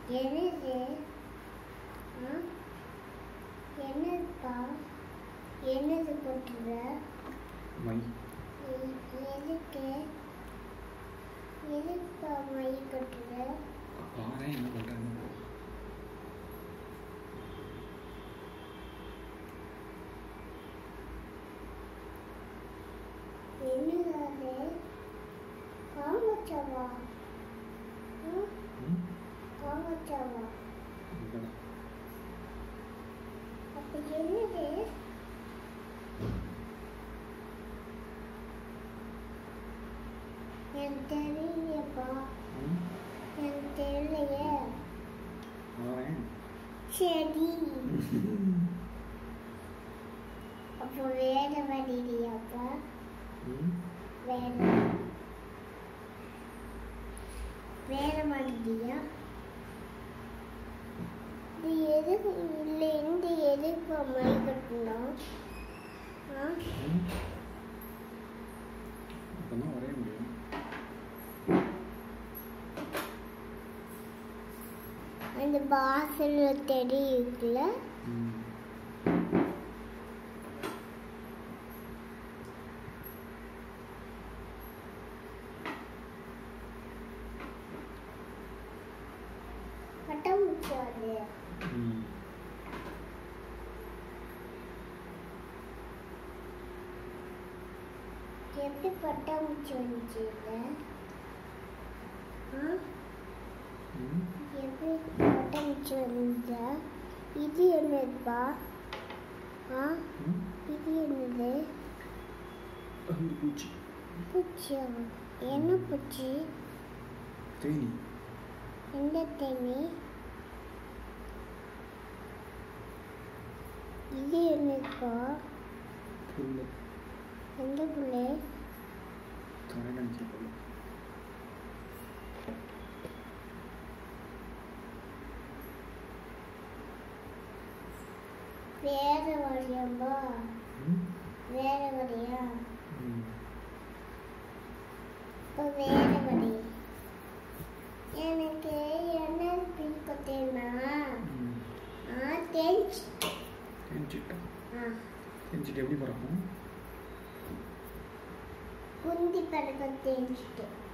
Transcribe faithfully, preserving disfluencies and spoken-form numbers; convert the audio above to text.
என்னது? ஆ? என்னதுப்பா? என்னது போட்டுற? மை. எதுக்கு? எதுக்குப்பா மை கொட்டுற? பாரு என்ன பண்ணுறாங்க. என்னது? காமச்சாவா? காமச்சாவா? அப்ப என்னது? எனக்கு தெரியலையப்பா. எனக்கு தெரியலையே. சரி. அப்போ வேற வழியிலையாப்பா? வேற வேற மாதிரியா? இது எதுக்கு இல்லை? இந்த எதுக்கு மை கட்டணும்? அப்பதான் வரைய முடியும். அந்த வாசல் தெடி இருக்குல்ல, பட்டாம்பூச்சி அது. எப்படி பட்டாம்பூச்சி வந்துச்சு? எப்படி பட்டாம்பூச்சி வந்துச்சா? இது என்னதுப்பா? ஆ இது என்னது? பூச்சி. பூச்சியா? என்ன பூச்சி? தேனி. எந்த தேனி? இது என்னதுப்பா? புல்லு. எந்த புல்லு? கரகஞ்சி புல்லு. வேற வழியாம்பா? வேற வழியா? இப்போ வேற வழி. எனக்கு என்ன பிடிக்கும் தெரியுமா? ஆ தேஞ்சி. தேஞ்சிட்டா? ஆ தேஞ்சிட்டு எப்படி பறக்கும்? குந்தி பறக்க தேஞ்சிட்டு.